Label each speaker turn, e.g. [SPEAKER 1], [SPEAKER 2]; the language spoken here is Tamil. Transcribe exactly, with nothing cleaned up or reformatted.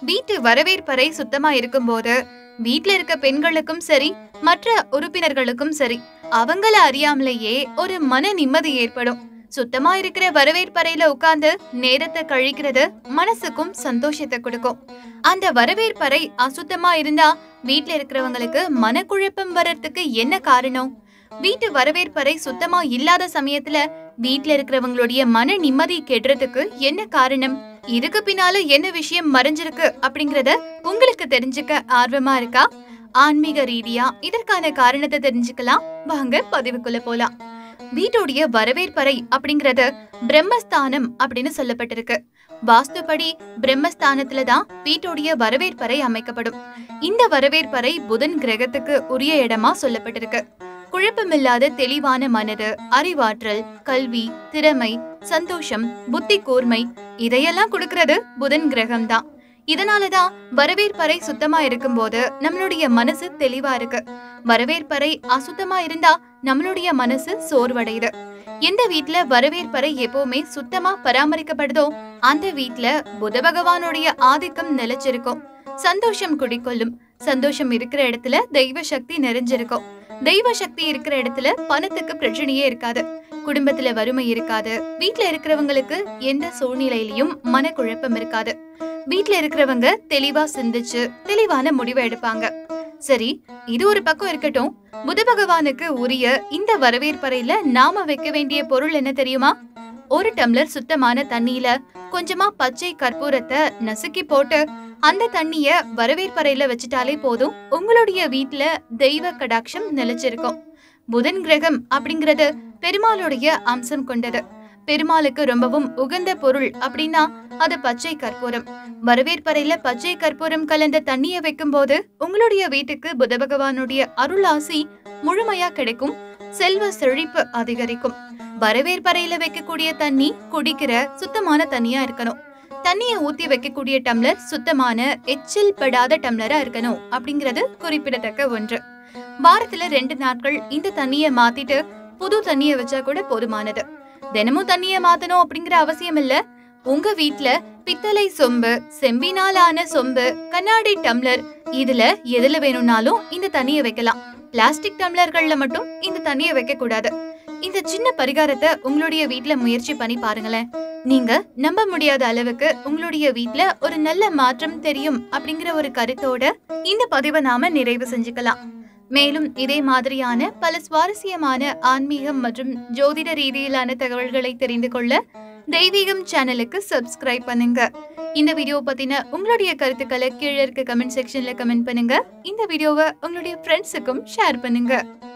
[SPEAKER 1] வீட்டு வரவேற்பறை சுத்தமா இருக்கும்போது வீட்ல இருக்க பெண்களுக்கும் சரி, மற்ற உறுப்பினர்களுக்கும் சரி, அவங்கள அறியாமலேயே ஒரு மன நிம்மதி ஏற்படும். சுத்தமா இருக்கிற வரவேற்பறையில உட்கார்ந்து நேரத்தை கழிக்கிறது மனசுக்கும் சந்தோஷத்தை கொடுக்கும். அந்த வரவேற்பறை அசுத்தமா இருந்தா வீட்ல இருக்கிறவங்களுக்கு மனக்குழப்பம் வர்றதுக்கு என்ன காரணம்? வீட்டு வரவேற்பறை சுத்தமா இல்லாத சமயத்துல வீட்ல இருக்கிறவங்களுடைய மன நிம்மதி கெடுறதுக்கு என்ன காரணம்? இதுக்கு பின்னால என்ன விஷயம் மறைஞ்சிருக்கு அப்படிங்கறத உங்களுக்கு தெரிஞ்சுக்க ஆர்வமா இருக்கா? ஆன்மீக ரீதியா இதற்கான காரணத்தை தெரிஞ்சுக்கலாம். வாங்க பதிவுக்குள்ள போலாம். வீட்டுடைய வரவேற்பறை அப்படிங்கறது பிரம்மஸ்தானம் அப்படின்னு சொல்லப்பட்டிருக்கு. வாஸ்துபடி பிரம்மஸ்தானத்துலதான் வீட்டுடைய வரவேற்பறை அமைக்கப்படும். இந்த வரவேற்பறை புதன் கிரகத்துக்கு உரிய இடமா சொல்லப்பட்டிருக்கு. குழப்பமில்லாத தெளிவான மனது, அறிவாற்றல், கல்வி, திறமை, சந்தோஷம், புத்தி கூர்மை இதையெல்லாம் கொடுக்கறது புதன் கிரகம் தான். இதனாலதான் வரவேற்பறை சுத்தமா இருக்கும் போது நம்மளுடைய மனசு தெளிவா இருக்கு. வரவேற்பறை அசுத்தமா இருந்தா நம்மளுடைய மனசு சோர்வடையுது. எந்த வீட்ல வரவேற்பறை எப்பவுமே சுத்தமா பராமரிக்கப்படுதோ அந்த வீட்ல புத பகவானுடைய ஆதிக்கம் நிலைச்சிருக்கும். சந்தோஷம் குடிக்கொள்ளும். சந்தோஷம் இருக்கிற இடத்துல தெய்வ சக்தி நிறைஞ்சிருக்கும். தெய்வ சக்தி இருக்கிற இடத்துல பணத்துக்கு பிரச்சனையே இருக்காது. குடும்பத்துல வறுமை இருக்காது. வீட்ல இருக்கிறவங்களுக்கு எந்த சூழ்நிலையிலயும் மனக்குழப்பம் இருக்காது. வீட்ல இருக்கிறவங்க தெளிவா சிந்திச்சு தெளிவான முடிவை எடுப்பாங்க. சரி, இது ஒரு பக்கம் இருக்கட்டும். புத பகவானுக்கு உரிய இந்த வரவேற்பறையில நாம வைக்க வேண்டிய பொருள் என்ன தெரியுமா? ஒரு டம்ளர் சுத்தமான தண்ணியில கொஞ்சமா பச்சை கற்பூரத்தை நசுக்கி போட்டு அந்த தண்ணிய வரவேற்பறையில வச்சுட்டாலே போதும், உங்களுடைய வீட்ல தெய்வ கடாட்சம் நிலைச்சிருக்கும். புதன் கிரகம் அப்படிங்கறது பெருமாளுடைய அம்சம் கொண்டது. பெருமாளுக்கு ரொம்பவும் உகந்த பொருள் அப்படின்னா அது பச்சை கற்பூரம். வரவேற்பறையில பச்சை கற்பூரம் கலந்த தண்ணிய வைக்கும் போது உங்களுடைய வீட்டுக்கு புத பகவானுடைய அருளாசி முழுமையா கிடைக்கும். செல்வ செழிப்பு அதிகரிக்கும். வரவேற்பறையில வைக்கக்கூடிய தண்ணி குடிக்கிற சுத்தமான தண்ணியா இருக்கணும். தண்ணிய ஊத்தி வைக்கக்கூடிய டம்ளர் சுத்தமான எச்சில் படாத டம்ளரா இருக்கணும் அப்படிங்கறது குறிப்பிடத்தக்க ஒன்று. வாரத்துல ரெண்டு நாட்கள் இந்த தண்ணிய மாத்திட்டு புது தண்ணிய வச்சா கூட போதுமானது. தினமும் தண்ணிய மாத்தணும் அப்படிங்கிற அவசியம் இல்ல. உங்க வீட்ல பித்தளை சொம்பு, செம்பினாலான சொம்பு, கண்ணாடி டம்ளர் இதுல எதுல வேணும்னாலும் இந்த தண்ணிய வைக்கலாம். பிளாஸ்டிக் டம்ளர்கள்ல மட்டும் இந்த தண்ணிய வைக்க கூடாது. இந்த சின்ன பரிகாரத்தை உங்களுடைய வீட்ல முயற்சி பண்ணி பாருங்களேன். நீங்க நம்ப முடியாத அளவுக்கு உங்களுடைய வீட்ல ஒரு நல்ல மாற்றம் தெரியும் அப்படிங்கிற ஒரு கருத்தோட இந்த பதிவை நாம நிறைவு செஞ்சுக்கலாம். மேலும் இதே மாதிரியான பல சுவாரஸ்யமான ஆன்மீகம் மற்றும் ஜோதிட ரீதியிலான தகவல்களை தெரிந்து கொள்ள தெய்வீகம் சேனலுக்கு சப்ஸ்கிரைப் பண்ணுங்க. இந்த வீடியோ பத்தின உங்களுடைய கருத்துக்களை கீழே இருக்க கமெண்ட் செக்ஷன்ல கமெண்ட் பண்ணுங்க. இந்த வீடியோவை உங்களுடைய ஃப்ரெண்ட்ஸுக்கும் ஷேர் பண்ணுங்க.